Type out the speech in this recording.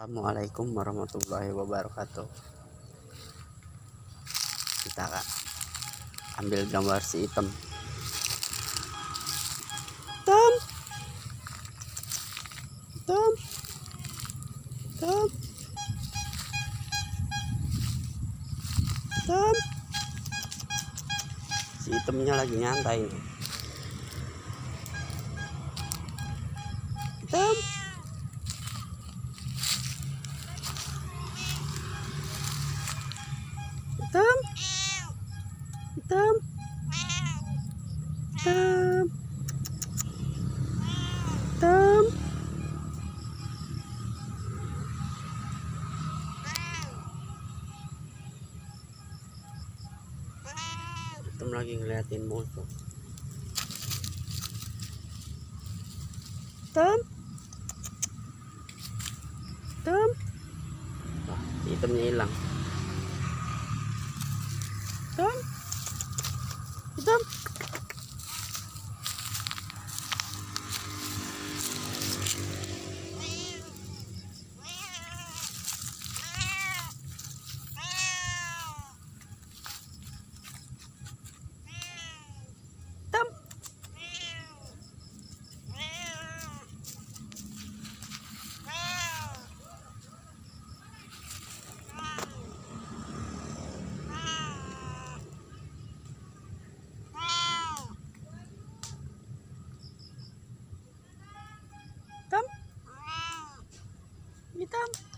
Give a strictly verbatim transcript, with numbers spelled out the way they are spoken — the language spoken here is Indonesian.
Assalamualaikum warahmatullahi wabarakatuh. Kita ambil gambar si hitam. Hitam, hitam, hitam, hitam. Si hitamnya lagi nyantai. Hitam. Hitam, hitam, hitam, hitam, hitam lagi ngeliatin musuh. Hitam, hitam, wah, hitamnya hilang. Hitam, hitam, hitam, hitam, hitam.